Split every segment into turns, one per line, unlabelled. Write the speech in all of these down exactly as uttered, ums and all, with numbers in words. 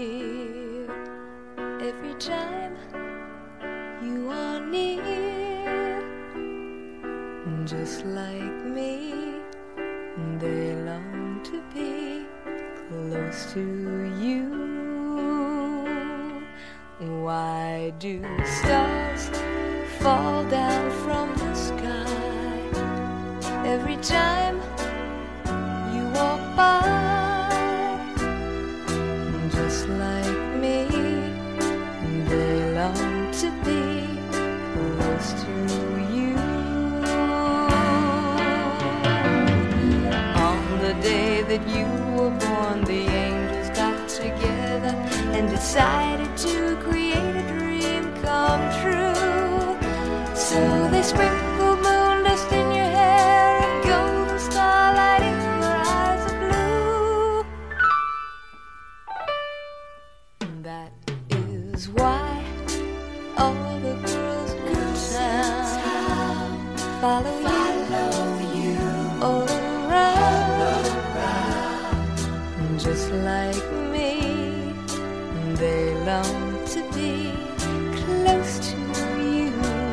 dear. Every time you are near, just like me, they long to be close to you. Why do stars fall down from the sky every time you walk by? Just like me, they long to be close to you. On the day that you were born, the angels got together and decided to create a dream come true. So they sprinkled moon dust in your hair and golden starlight in your eyes of blue. That is why all the girls in town follow you, follow you all around. Just like me, they long to be close to you.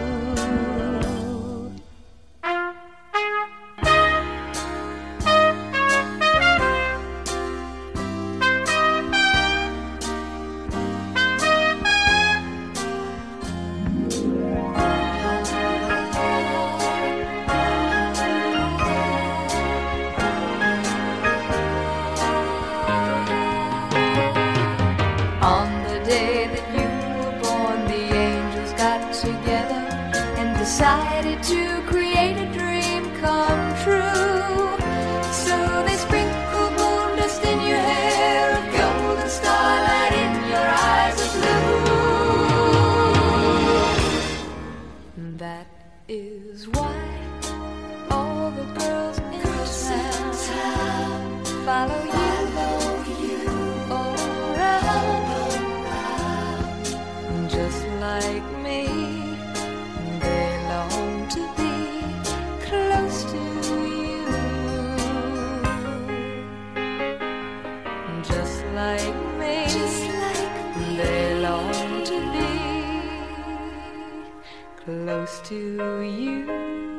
On the day that you were born, the angels got together and decided to create a dream come true. So they sprinkled moon dust in your hair, a golden starlight in your eyes of blue. That is why all the girls in town follow you. Just like me, they long to be close to you. Just like me, just like me, they long to be close to you.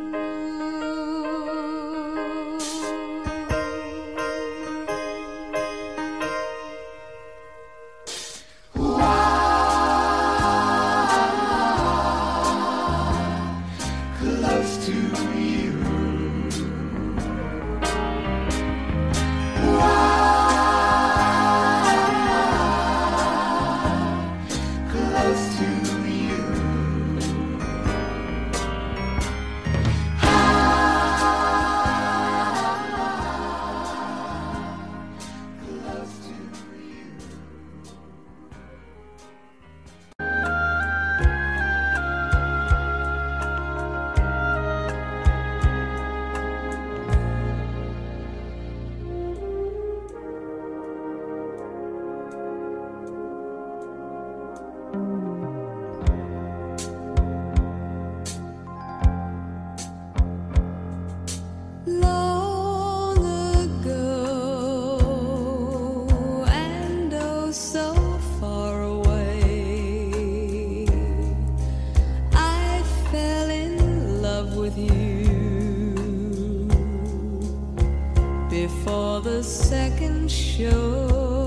Before the second show,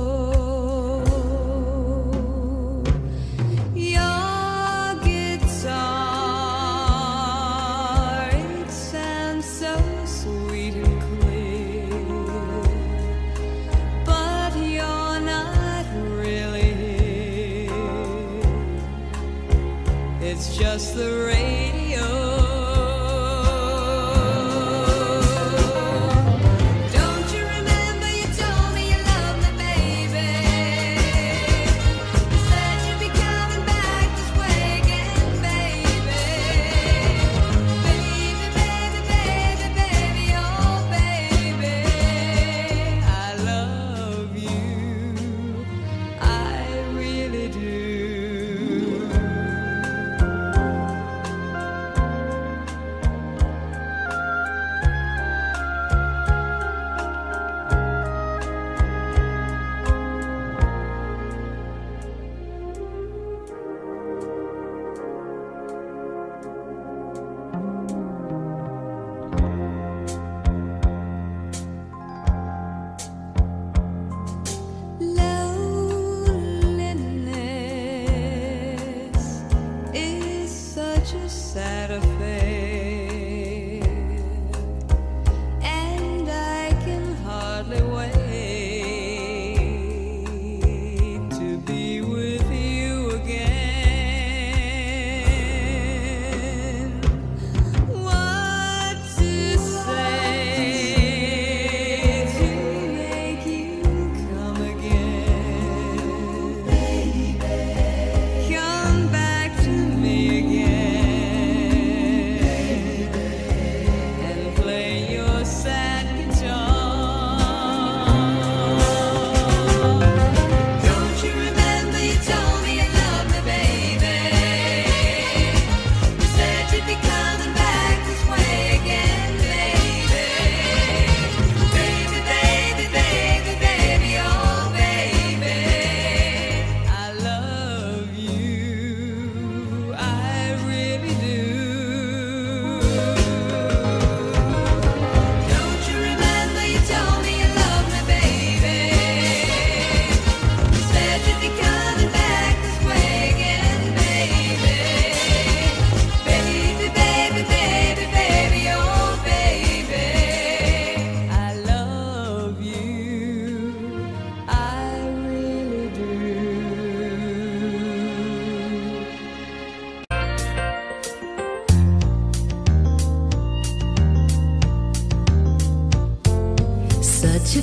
your guitar, it sounds so sweet and clear, but you're not really here. It's just the radio.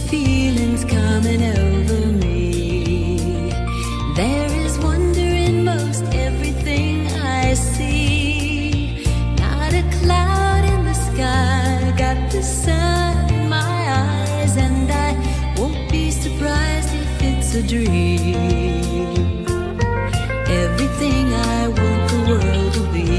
feelings coming over me. There is wonder in most everything I see. Not a cloud in the sky, got the sun in my eyes, and I won't be surprised if it's a dream. Everything I want the world to be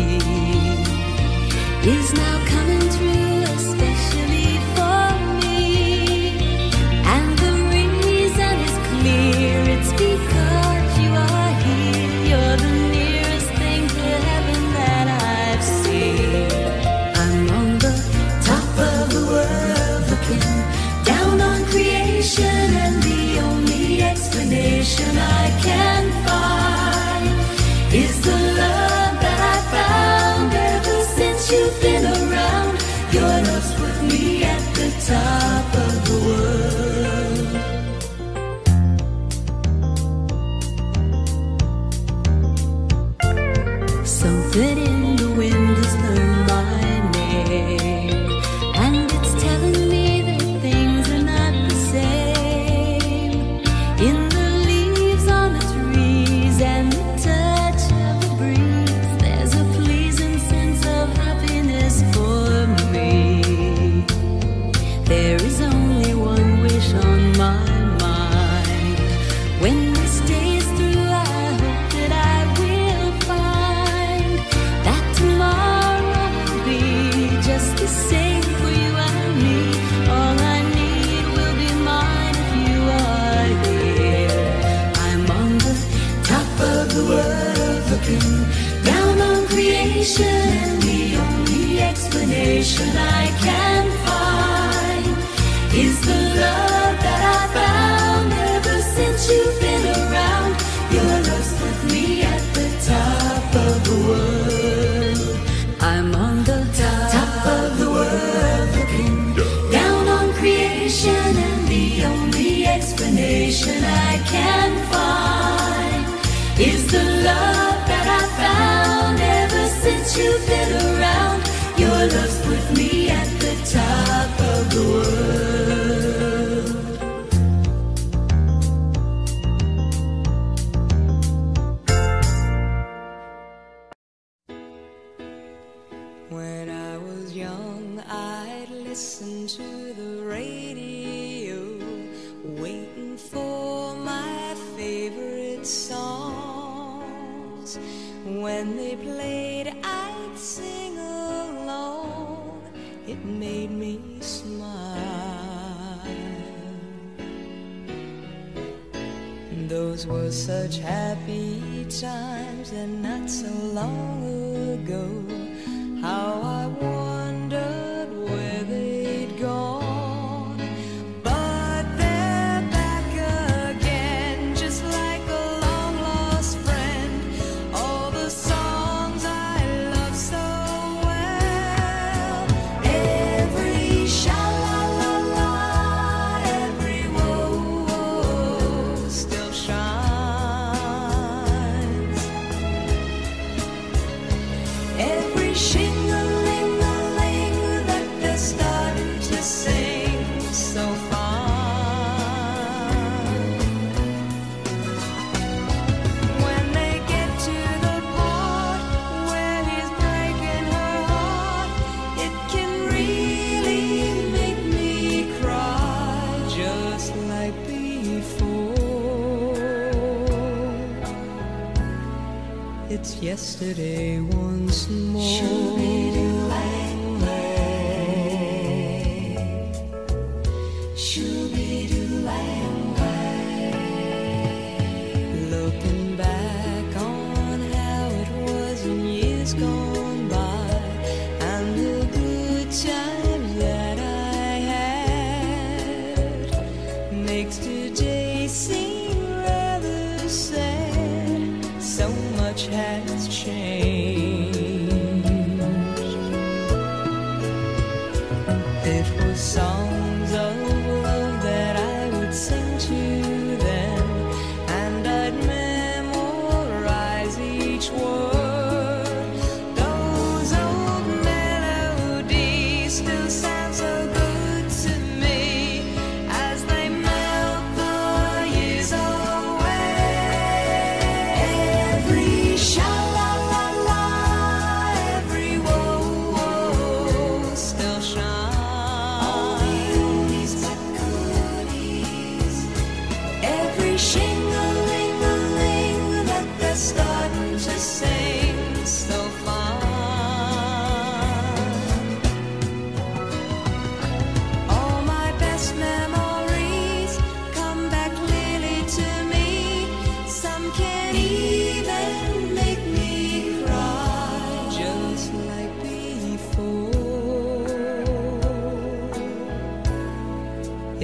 is now coming true, especially for me. And the reason is clear, it's because you are here. You're the nearest thing to heaven that I've seen. I'm on the top of the world looking down on creation, and the only explanation I can find is the love that I found ever since you've been around. Your love's put me at the top of the world. Something in the wind has learned my name, and it's telling me that things are not the same. In the leaves on the trees and the touch of the breeze, there's a pleasing sense of happiness for me. There is only one wish on my mind. When this day is through, I hope that I will find that tomorrow will be just the same for you and me. All I need will be mine if you are here. I'm on the top of the world looking down on creation, and the only explanation I can find is the love that I found ever since you've been around. Your love's put me at the top of the world. I'm on the top of the world looking down on creation, and the only explanation I can find is the love that I found ever since you've been around. Your love's put me at the top of the world. When I was young, I'd listen to the radio, waiting for my favorite songs. When they played, I'd sing along. It made me smile. Those were such happy times, and not so long ago. How I wondered where they'd gone. But they're back again, just like a long-lost friend. All the songs I love so well. Every sha-la-la-la, every whoa-whoa still shines. Every shing-a-ling-a-ling that they're starting to sing so fine. When they get to the part where he's breaking her heart, it can really make me cry, just like before. It's yesterday once more. Looking back on how it was in years gone by, and the good times that I had, makes today seem rather sad. So much has changed.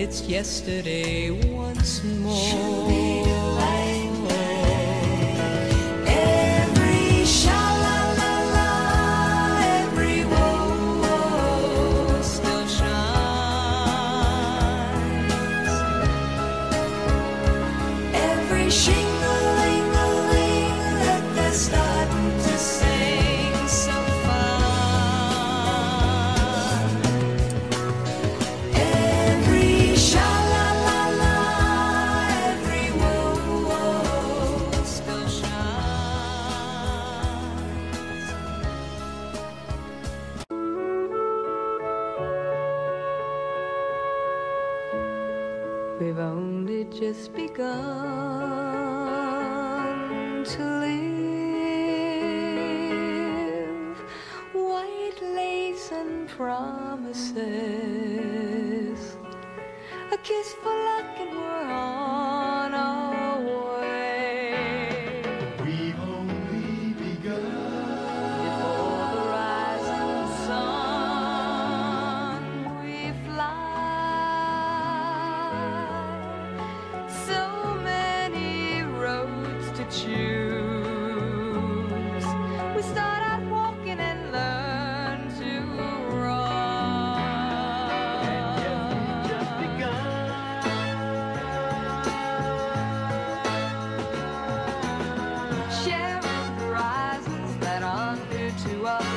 it's yesterday once more. Every sha-la-la-la, every woe still shines. Every shing-a-ling-a-ling that they're starting to sing so fine. Every sha-la-la-la, every woe still shines. We've only just begun to live. White lace and promises, a kiss for luck and we're on our way.
We've only begun.
Before the rising sun we fly. So many roads to choose. We start out walking and learn to run.
Just begun.
Sharing horizons that are new to us,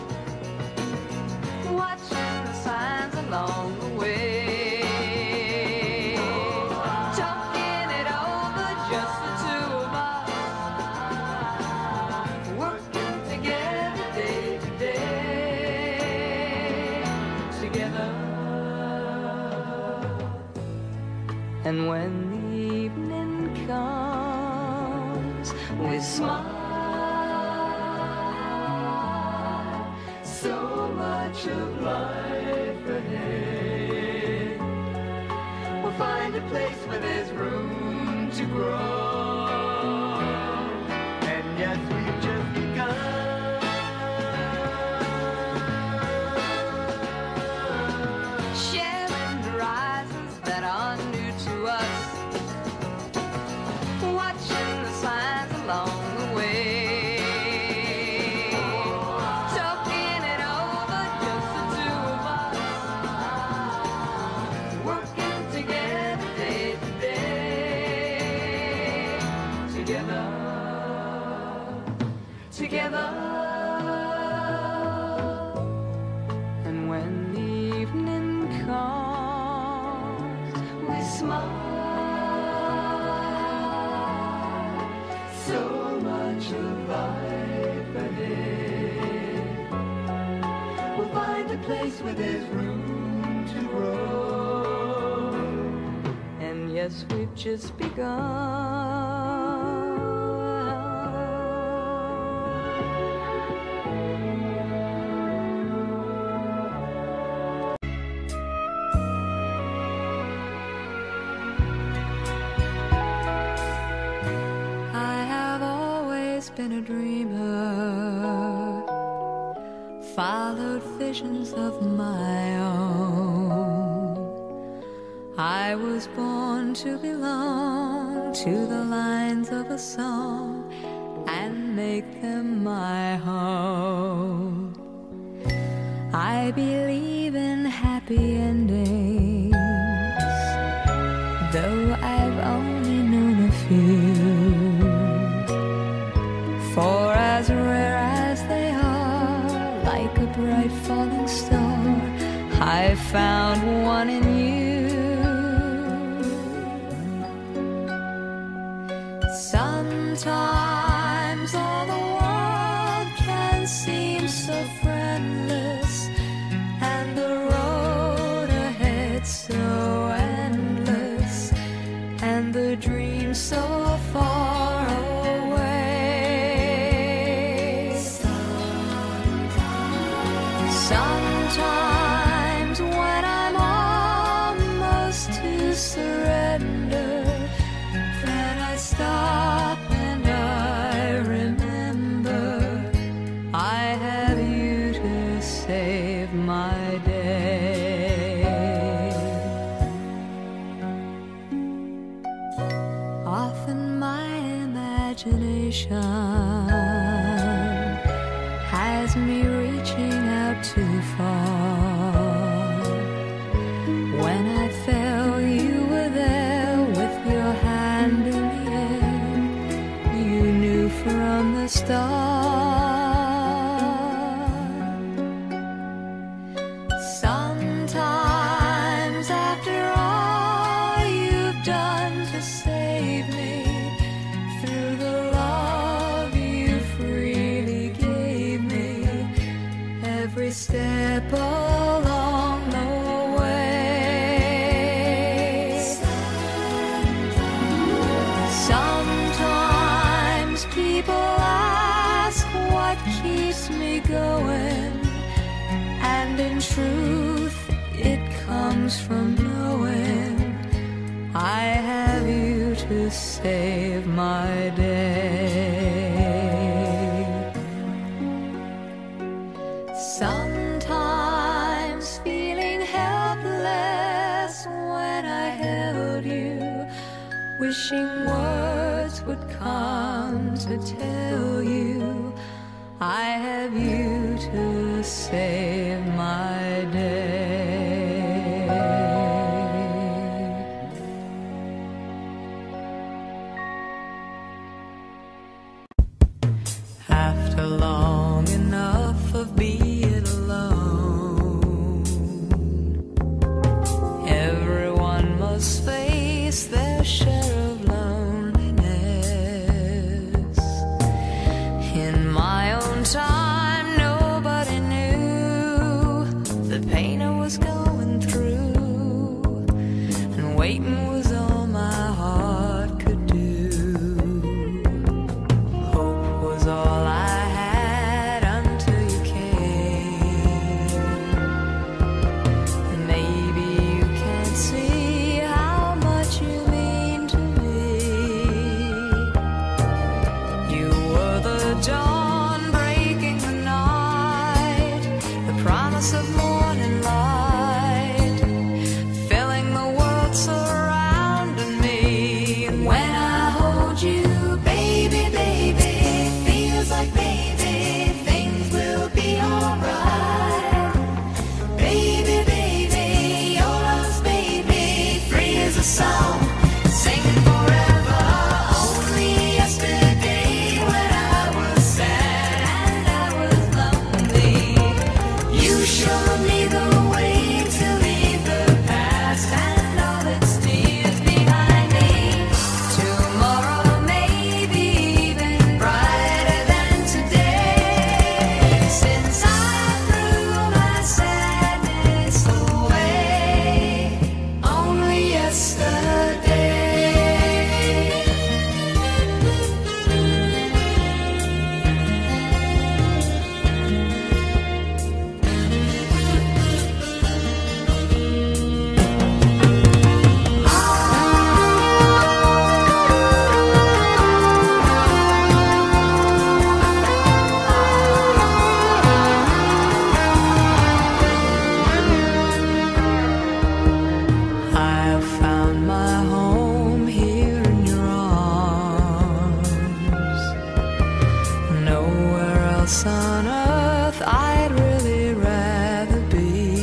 watching the signs along the way, talking it over just the two of us, working together day to day, together. And when the evening comes, we smile. So much of life ahead. We'll find a place where there's room to grow.
And yes, we've just begun.
Sharing horizons that are new to us, watching the signs along the way, talking it over just the two of us, working together day to day, together, together. And when the evening comes, we smile. So much of life ahead. We'll find a place where there's room to grow. And yes, we've just begun. I have always been a dreamer, followed visions of my own. I was born to belong to the lines of a song and make them my home. I believe in happy endings, though I've only known a few. For as rare as they are, like a bright falling star, I found one in you. Sometimes all the world can seem so friendless, and the road ahead so endless, and the dream so far away. Sometimes when I'm almost to surrender, then I stop and I imagination has me reaching out too far. When I felt you were there with your hand in the air, you knew from the start. Sometimes after all you've done to save me, through the love you freely gave me, every step along the way. Sometimes people ask what keeps me going, and in truth it comes from knowing I have you to save my day. Sometimes feeling helpless when I held you, wishing words would come to tell you I have you to save my day. After long enough of being alone, everyone must face their share of loneliness. In my own time, nobody knew the pain I was going through, and waiting was all my heart could do. Hope was all I had until you came. Maybe you can't see how much you mean to me. You were the dawn breaking the night, the promise of morning light, filling the world surrounding me. And when I hold you, baby, baby, feels like baby, things will be alright. Baby, baby, your love's baby, free as a song, singing forever. Only yesterday when I was sad and I was lonely, you showed me the way to leave the past and all its tears behind me. Tomorrow may be even brighter than today, since I threw my sadness away. Only yesterday. I have found my home here in your arms. Nowhere else on earth I'd really rather be.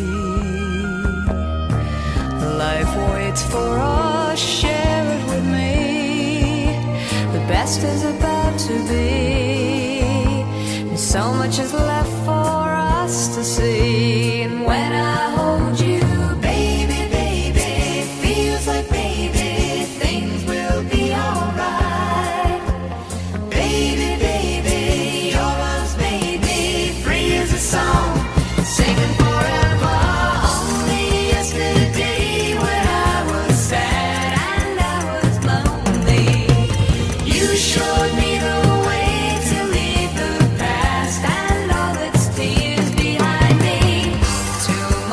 Life waits for us, share it with me. The best is about to be, and so much is left for us to see. And when I hold you, baby, baby, feels like baby, things will be alright. Baby, baby, your love's made me free as a song, singing forever. Only yesterday when I was sad and I was lonely, you showed me the way to leave the past and all its tears behind me.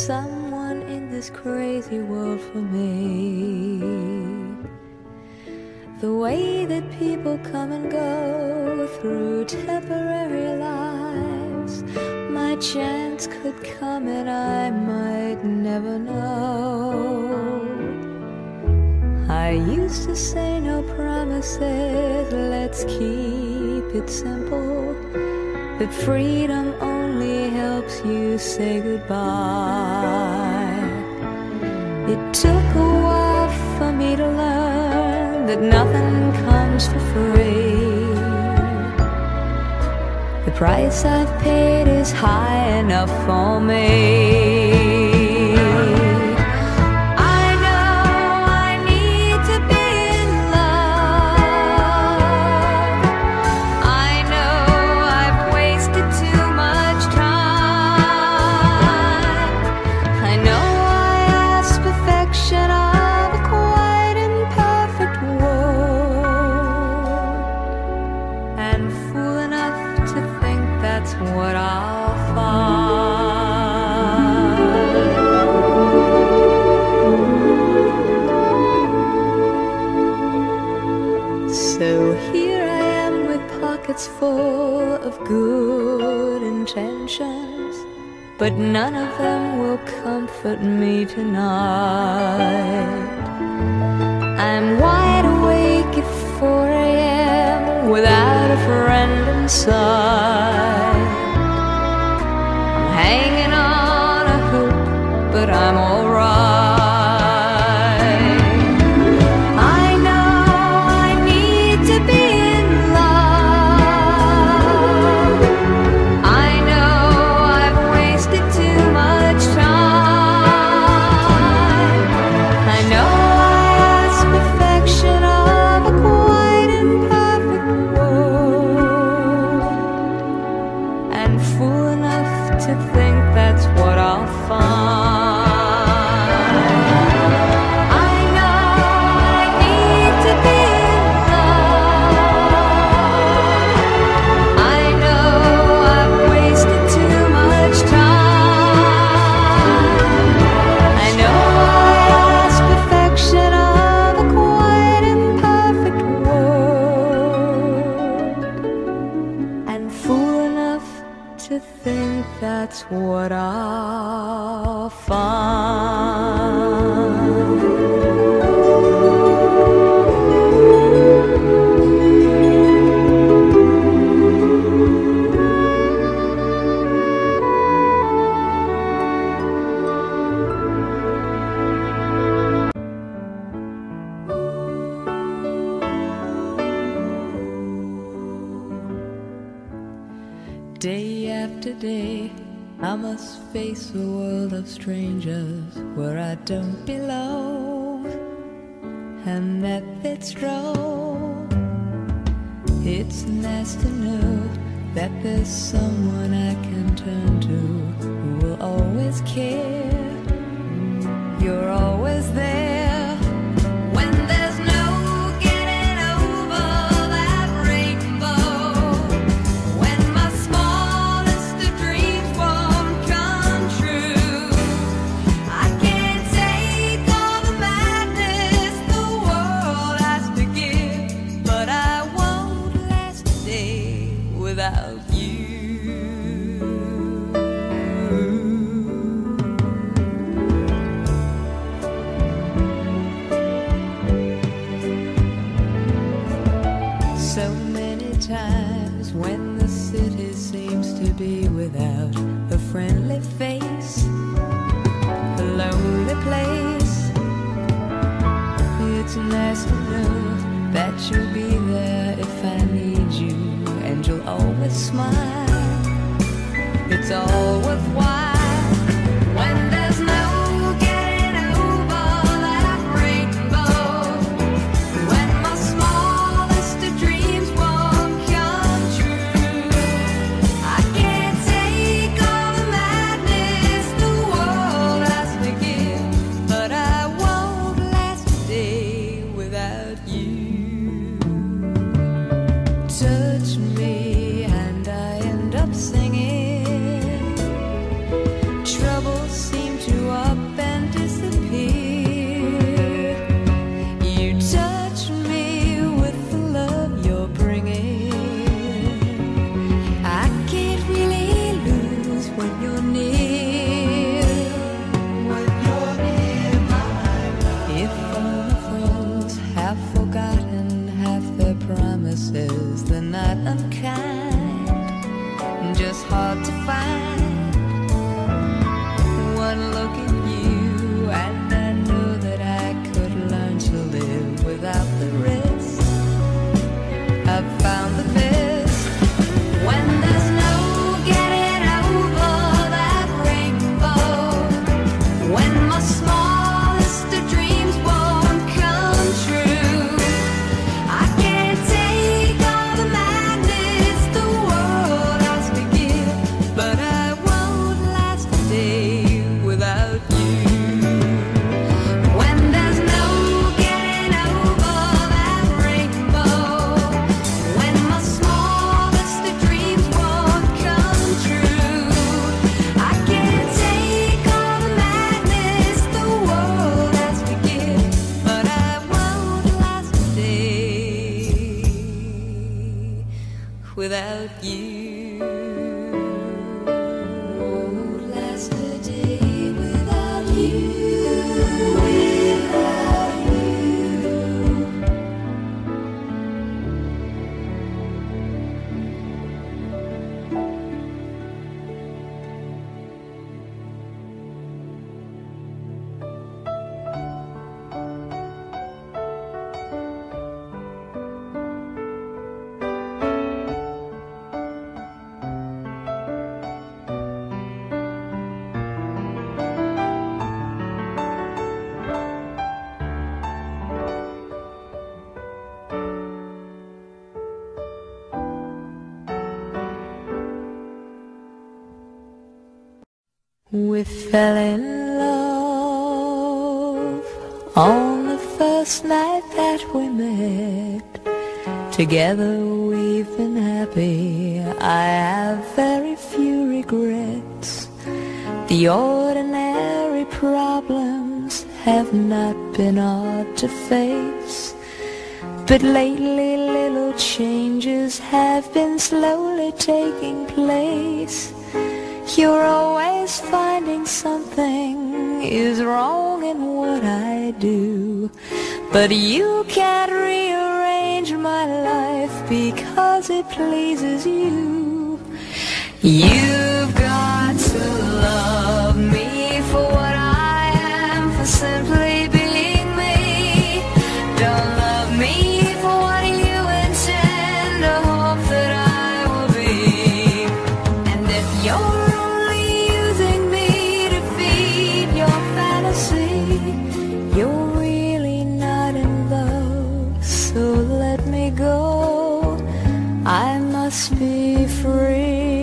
someone in this crazy world for me. The way that people come and go through temporary lives, my chance could come and I might never know. I used to say no promises, let's keep it simple, that freedom only helps you say goodbye. It took a while for me to learn that nothing comes for free. The price I've paid is high enough for me. What I'll find. So here I am with pockets full of good intentions, but none of them will comfort me tonight. I'm wide awake at four a m without a friend in sight. Hanging on a hoop, but I'm alright. I know I need to be in love. I know I've wasted too much time. I know I ask perfection of a quite imperfect world, and fool enough to think that's what I'll find. I know I need to be in love. I know I've wasted too much time. I know I ask perfection of a quite imperfect world, and fool enough to think that's what I'll find. Day after day, I must face a world of strangers where I don't belong, and that fits wrong. It's nice to know that there's someone I can turn to who will always care. You're always there when there's no getting over that rainbow. When my smallest of dreams won't come true, I can't take all the madness the world has to give, but I won't last a day without you. So many times when the city seems to be without a friendly face, a lonely place, it's nice to know that you'll be there if I need you, and you'll always smile. It's all worthwhile when there's no getting over that rainbow. When my smallest of dreams won't come true, I can't take all the madness the world has to give, but I won't last a day without you. Touch me and I end up singing. We fell in love on the first night that we met. Together we've been happy, I have very few regrets. The ordinary problems have not been hard to face, but lately little changes have been slowly taking place. You're always finding something is wrong in what I do, but you can't rearrange my life because it pleases you. You've got to love me for what I am, for simply being me. Don't love me for what you intend or hope that I will be. And if you're only using me to feed your fantasy, you're really not in love, so let me go. I must be free.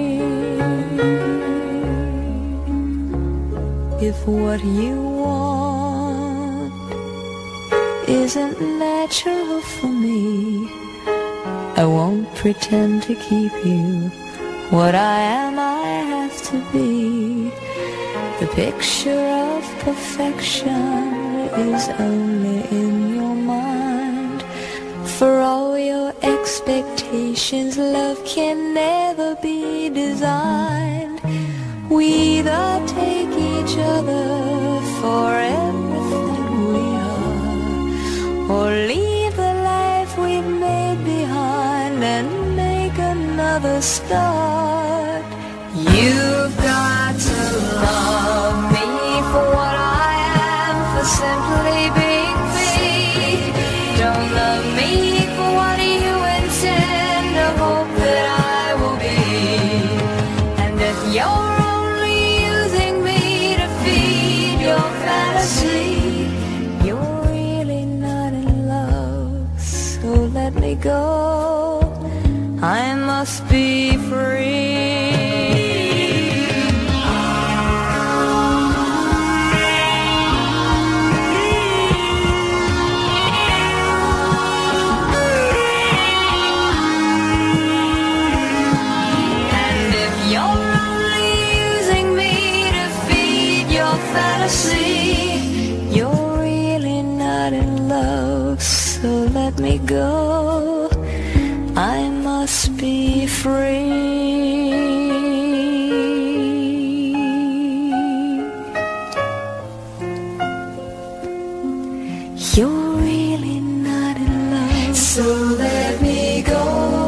If what you want isn't natural for me, I won't pretend to keep you. What I am, I have to be. The picture of perfection is only in your mind. For all your expectations, love can never be designed. We either take each other for everything we are, or leave the life we've made behind and make another start. You've got to love me for what I am, for simply being me. Don't love me for what you intend or hope that I will be. And if you're only using me to feed your fantasy, you're really not in love, so let me go. I must be free. You're really not in love, so let me go. I must be free. You're really not in love, so let me go.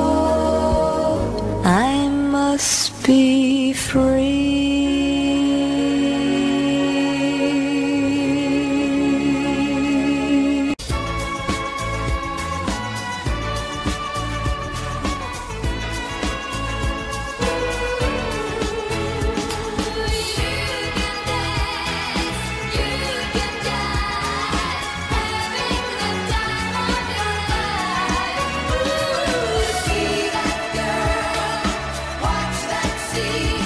I must be free.
See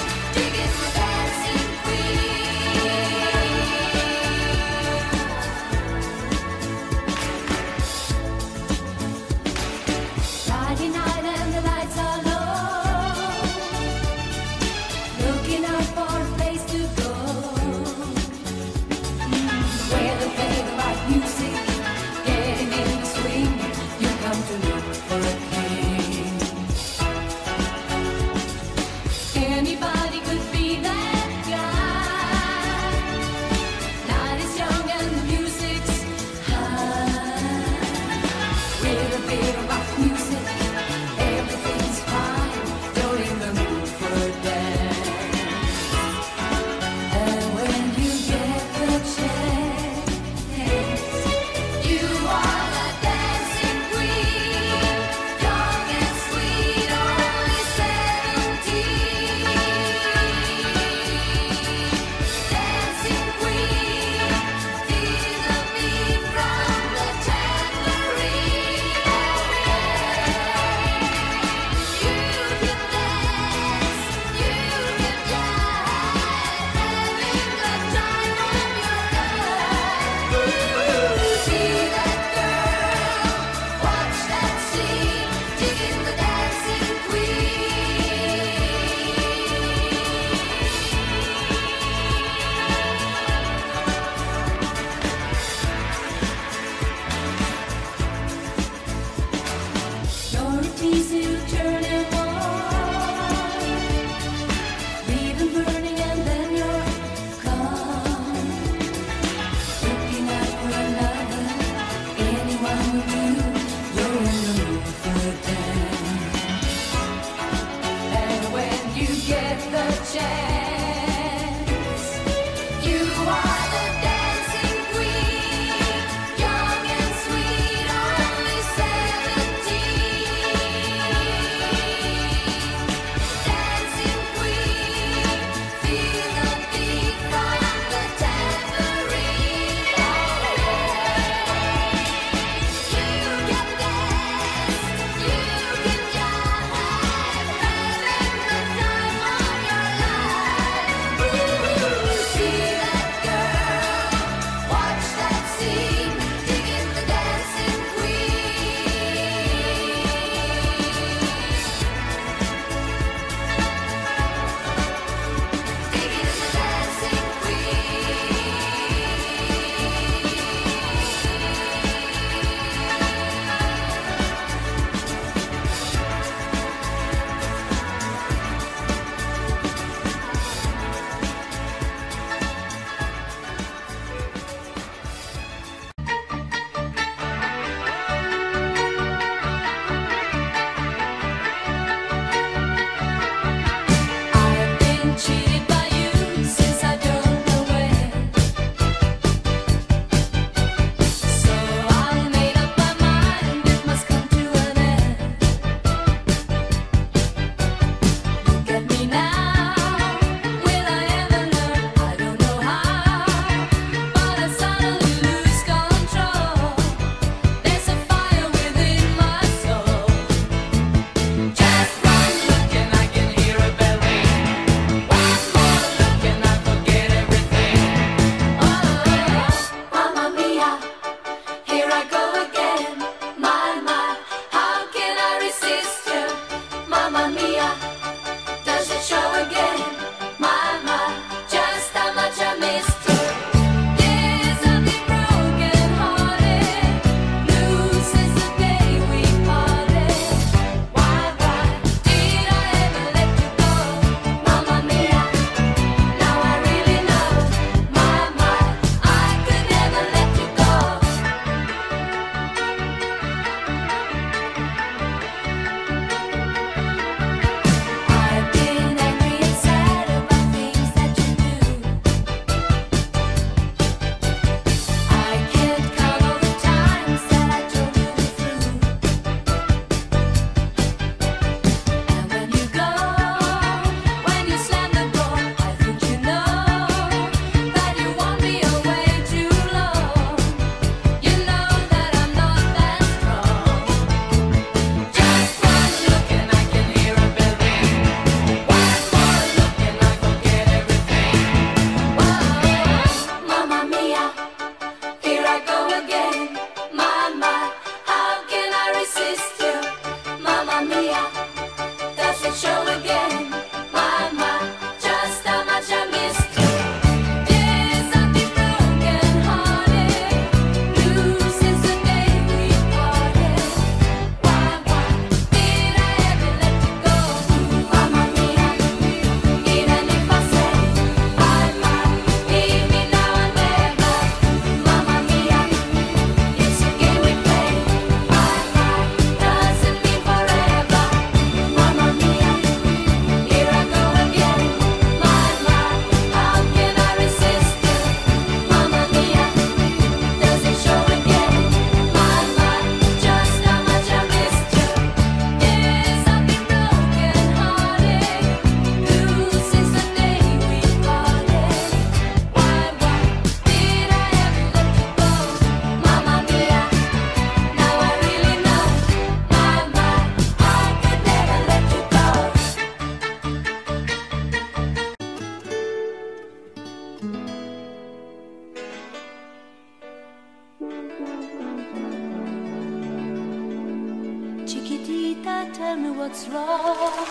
Chiquitita, tell me what's wrong.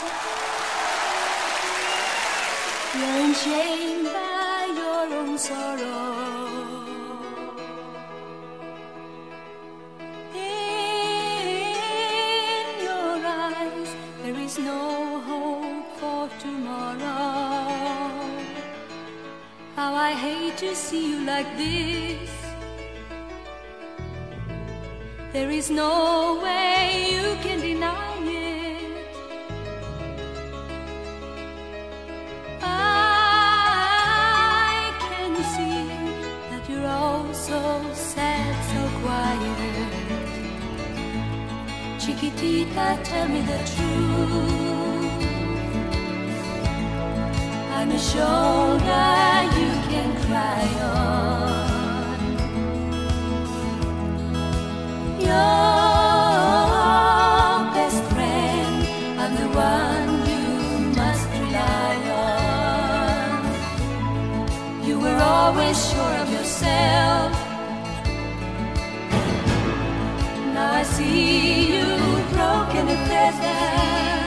You're enchained by your own sorrow. In your eyes, there is no hope for tomorrow. How I hate to see you like this. There is no way you can deny it. I can see that you're all so sad, so quiet. Chiquitita, tell me the truth. I'm a shoulder you can cry on. Your best friend, I'm the one you must rely on. You were always sure of yourself. Now I see you broken and feathered.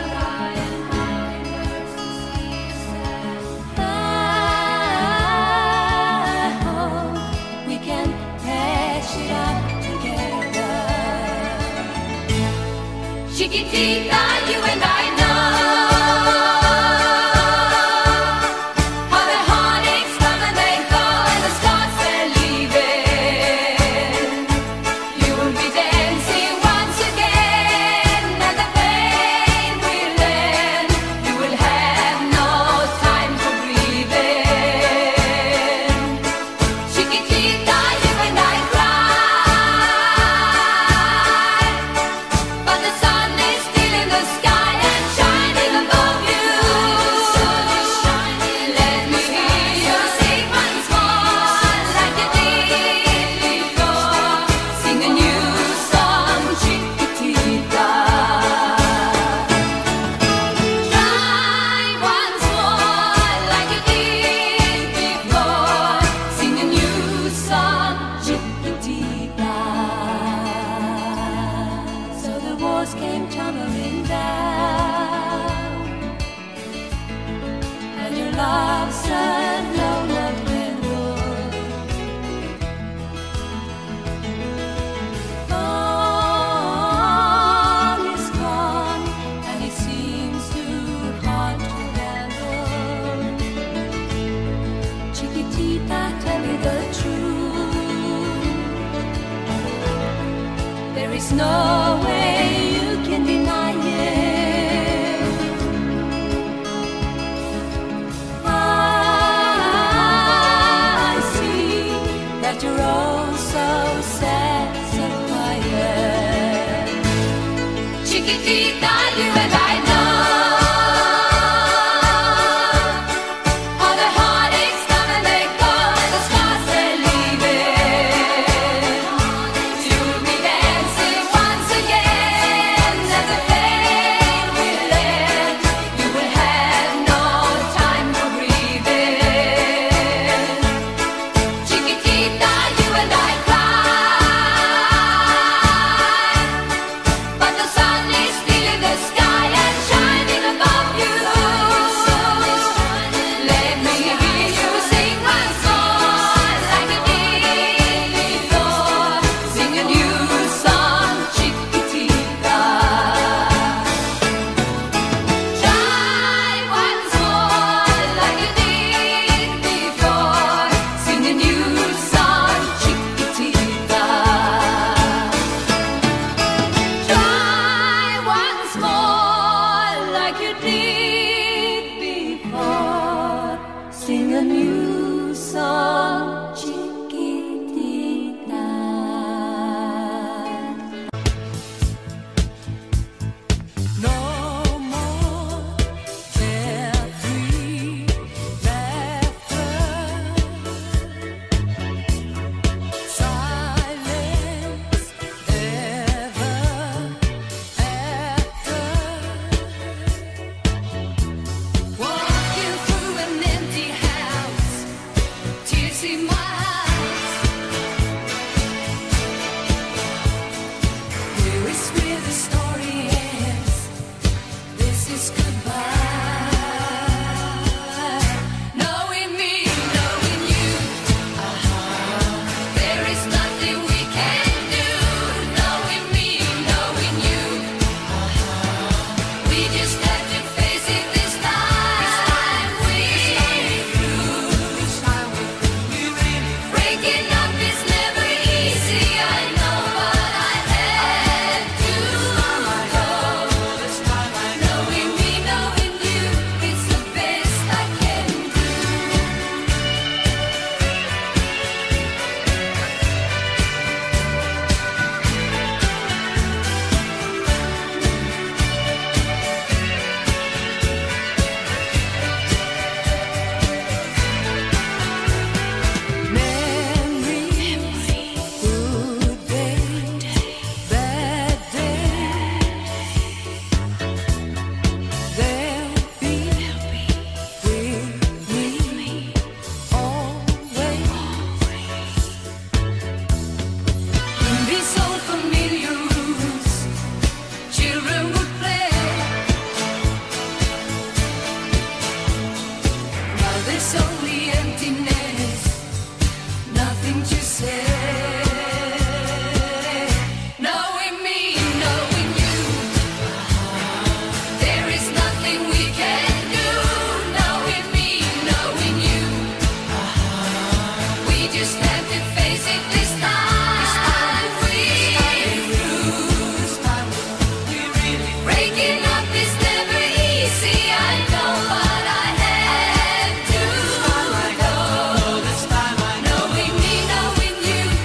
Chiquitita, you and I know how the heartaches come and they go and the stars they're leaving. You will be dancing once again and the pain will end. You will have no time for breathing. Chiquitita, you and I cry, but the sun the sky and shining above you. Let me hear you sing once more like you did before. Sing a new song, Chiquitita. Try once more like you did before. Sing a new song, Chiquitita. So the walls came tumbling down, and your love said no love dwindled. All is gone, and it seems too hard to handle. Chiquitita, tell me the truth. There is no way you can deny it. I see that you're all so sad, so quiet. Chiquitita, you and I know how the heartaches come and they go and the scars they're leaving. You'll be dancing once again and the pain will end. You will have no time for breathing. Chiquitita, you and I cry, but the sun is still in the Knowing me, knowing you, there is nothing we can do. Knowing me, knowing you, we just have to face it this time. We lose. Breaking up is never easy, I know, but I had to go. Knowing me, knowing you.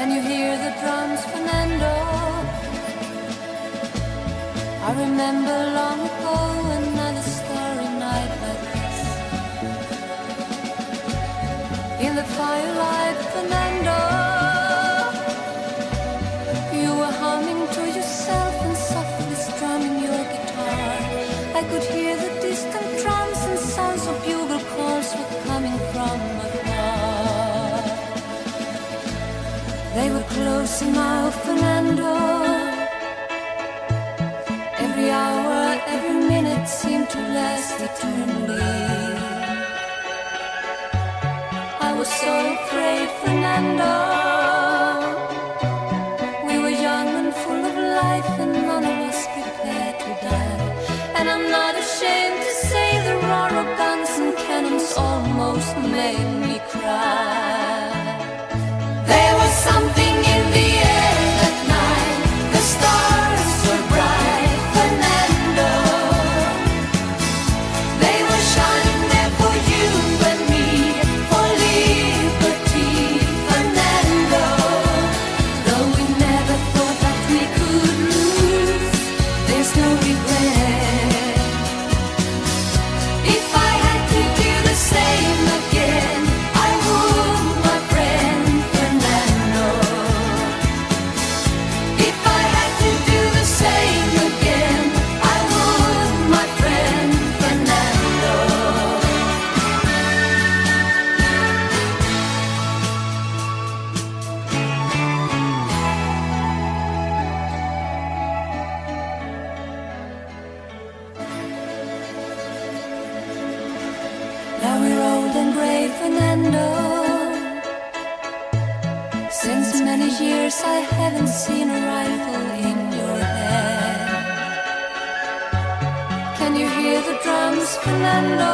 Can you hear the drums, Fernando? I remember long ago another starry night like this. In the firelight, Fernando, you were humming to yourself and softly strumming your guitar. I could hear the distant drums and sounds of bugle calls were coming from afar. They were close now, Fernando. Every hour, every minute seemed to last eternally. I was so afraid, Fernando. We were young and full of life, and none of us prepared to die. And I'm not ashamed to say the roar of guns and cannons almost made me cry. There was something in the air that night. The stars were bright, Fernando. They were shining there for you and me, for liberty, Fernando. Though we never thought that we could lose, there's no regret. If I had to do the same again, I would, my friend Fernando. If I had to do the same again, I would, my friend Fernando. Now we're old and gray, Fernando. Since many years I haven't seen a rifle in your hand. Can you hear the drums, Fernando?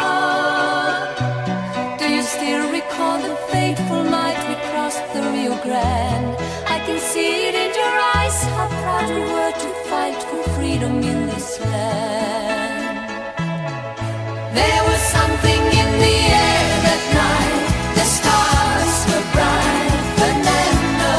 Do you still recall the fateful night we crossed the Rio Grande? I can see it in your eyes, how proud we were to fight for freedom in this land. There was something in the air that night. The stars were bright, Fernando.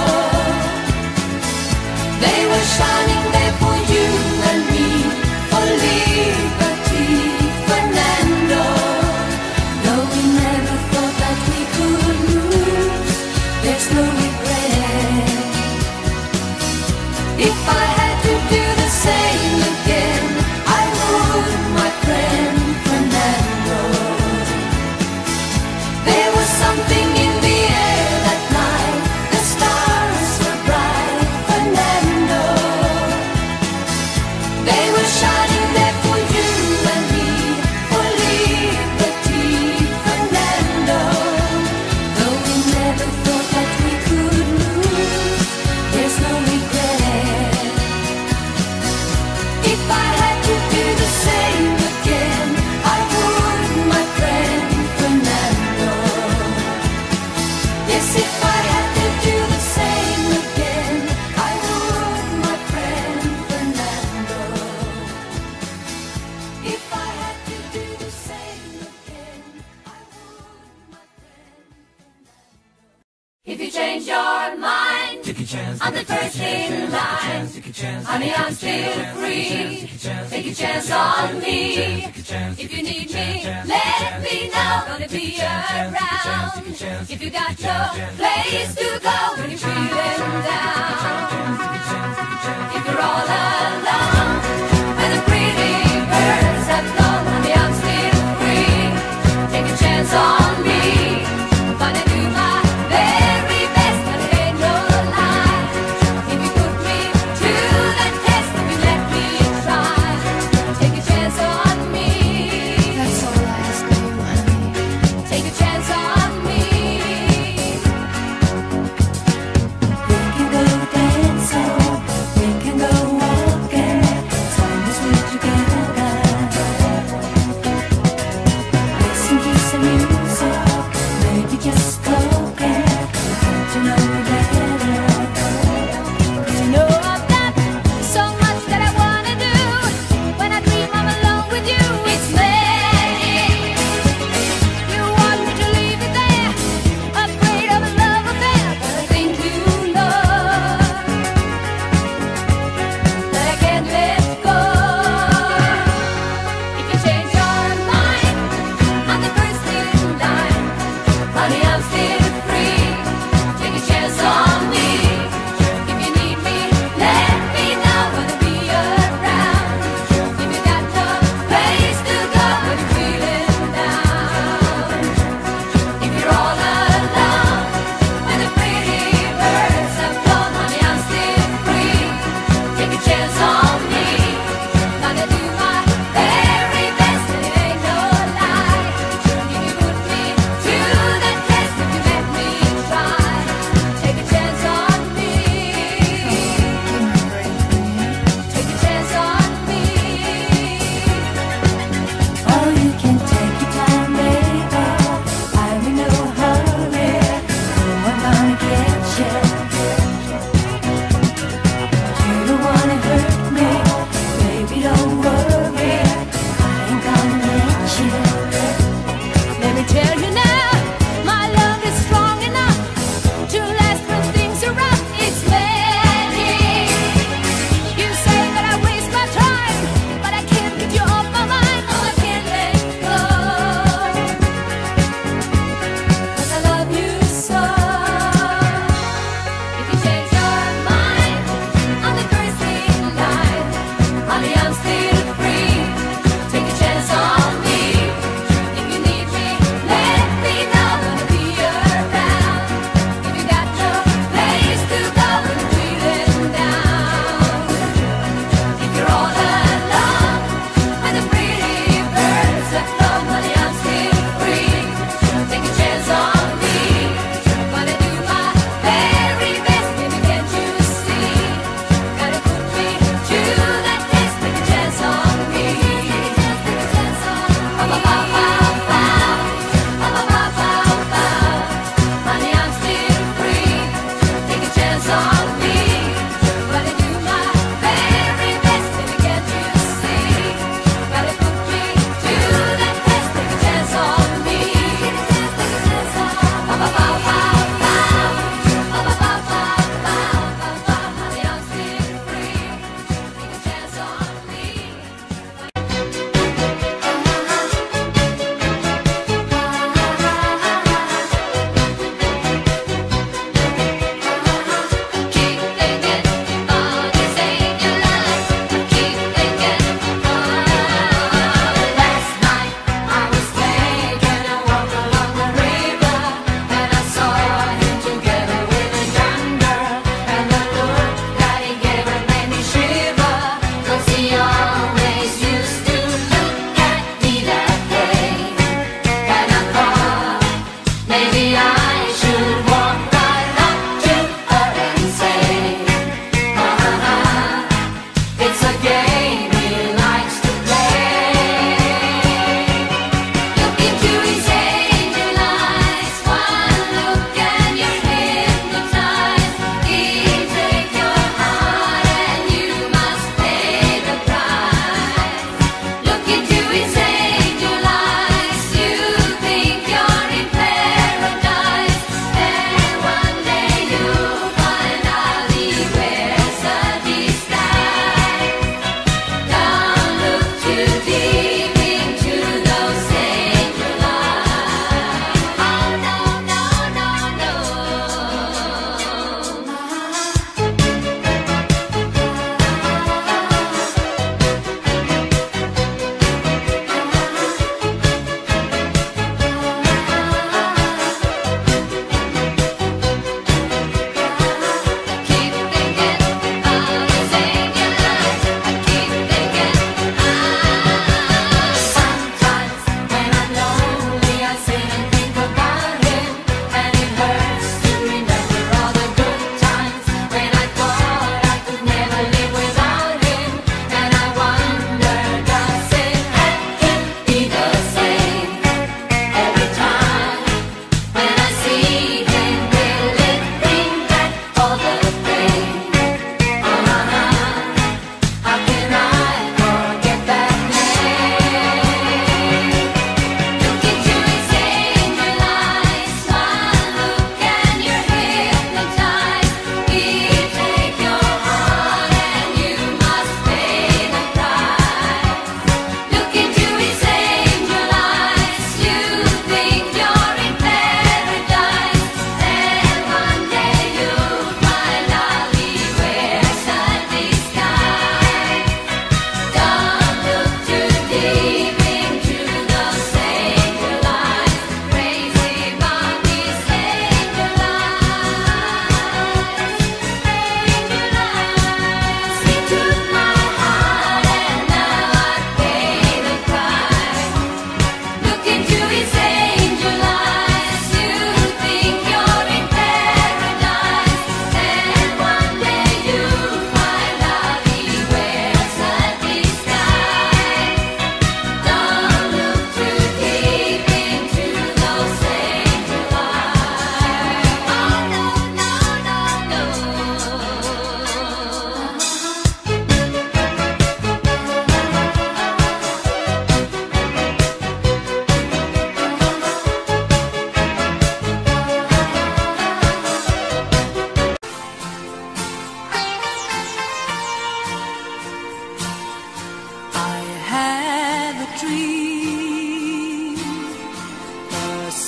They were shining there for you and me, for liberty, Fernando. Though we never thought that we could lose, there's no regret. If I had to do the same again, I would, my friend Fernando. There was something in the air that night. The stars were bright, Fernando. They were shining there for you and me, for liberty, Fernando. Though we never thought that we could lose, there's no regret. If I had to do the same again, I would, my friend Fernando. Yes, if I had to do the same again, I would, my friend Fernando. If I had to do the same again, I would, my friend Fernando. If you change your mind,
Take a chance,
I'm the first in line.
take a chance,
Honey, I'm still free. Take a chance on me. If you need me, let me know. Gonna be around. If you got no place to go when you're feeling down. If you're all alone, when the pretty birds have flown, honey, I'm still free. Take a chance on me. I'm gonna do my very best, but it ain't no lie. If you put me to the test, if you let me try, take a chance on me. That's all I ask of you, honey. Take a chance on me. We can go dancing, we can go walking, as long as we're together. Listen to some music, maybe just talking, get to know you better. 'Cause you know I've got so much that I wanna do. When I dream I'm alone with you, it's magic. You want me to leave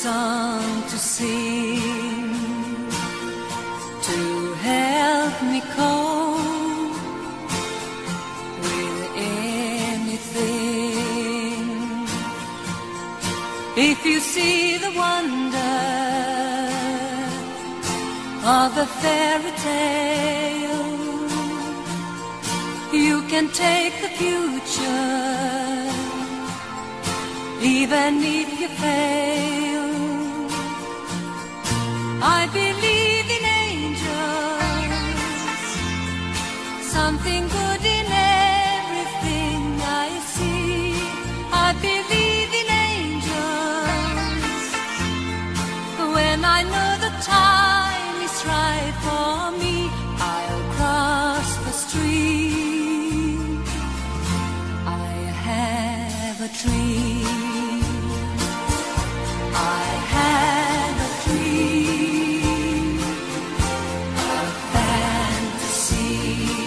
song to sing, to help me cope with anything. If you see the wonder of a fairy tale, you can take the future, even if you fail. I believe in angels, something good in everything I see. I believe in angels, when I know the time is right for me, I'll cross the street. I have a dream, I have a dream, a fantasy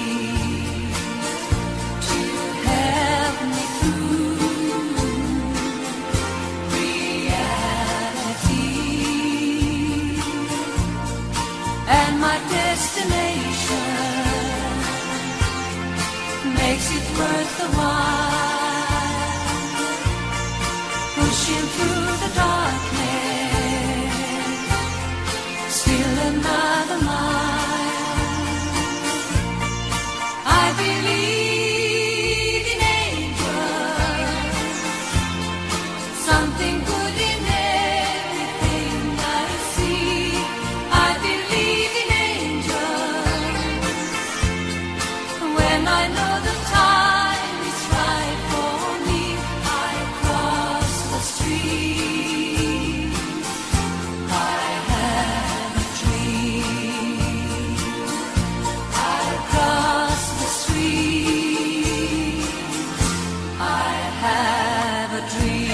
to help me through reality. And my destination makes it worth the while, pushing through the darkness, still another mile. I believe in angels, something good in everything I see. I believe in angels, when I know the time is right for me, I cross the street. I have a dream, I cross the street. I have a dream.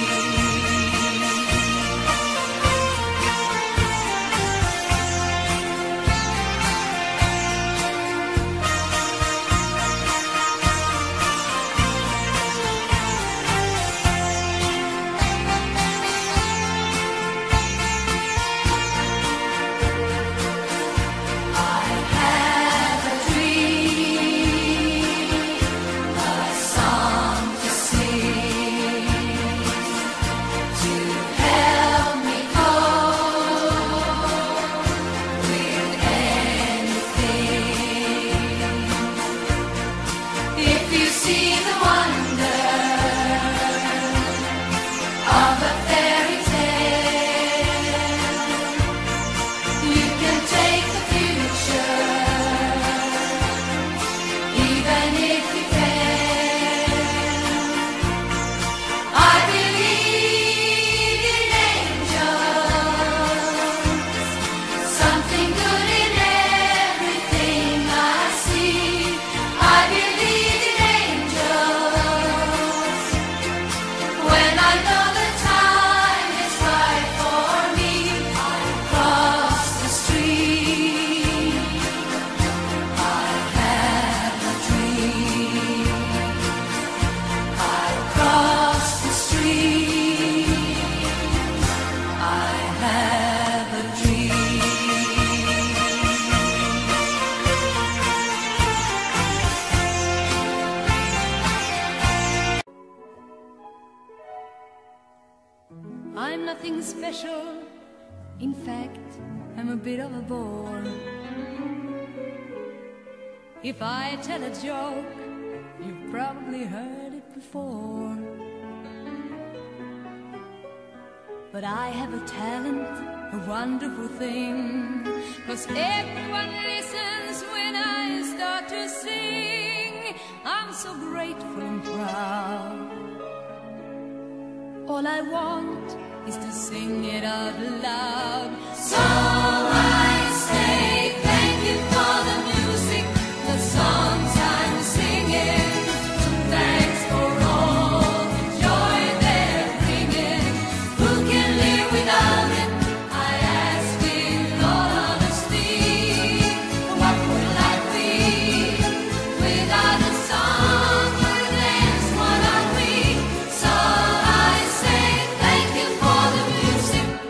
I have a dream, a song to sing, to help me cope with anything. If you see the wonder of a fairy tale, you can take the future, even if you fail. I believe in angels, something good in everything I see. I believe in angels, when I know the time is right for me, I cross the street. I have a dream, I cross the street. I have a dream. I'm nothing special, in fact, I'm a bit of a bore. If I tell a joke, you've probably heard it before. But I have a talent, a wonderful thing, 'cause everyone listens when I start to sing. I'm so grateful and proud. All I want is to sing it out loud. So I say thank you for the music, the songs I'm singing. Thanks for all the joy they're bringing. Who can live without it? I ask in all honesty. What would life be without a song? Would dance one on me. So I say thank you for the music.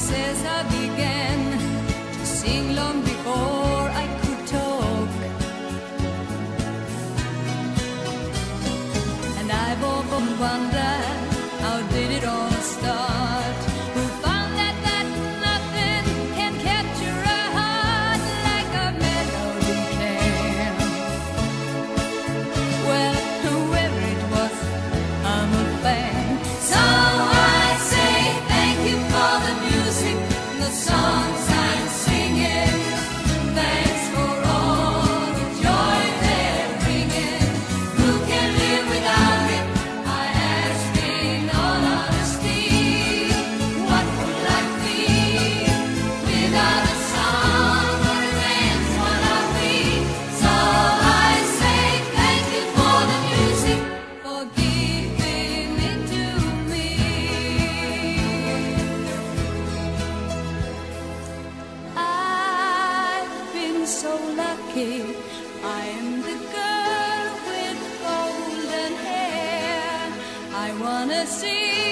says I began to sing long before I could talk. And I've often wondered, how did it all start? Who found that, that nothing can capture a heart like a melody can? Well, whoever it was, I'm a fan. So I say thank you for the music, the songs I'm singing. Thanks for all the joy they're bringing. Who can live without it? I ask in all honesty. What would life be without a song or a dance one of me? So I say thank you for the music, for giving it to me. I've been so lucky. I am the girl with golden hair. I wanna see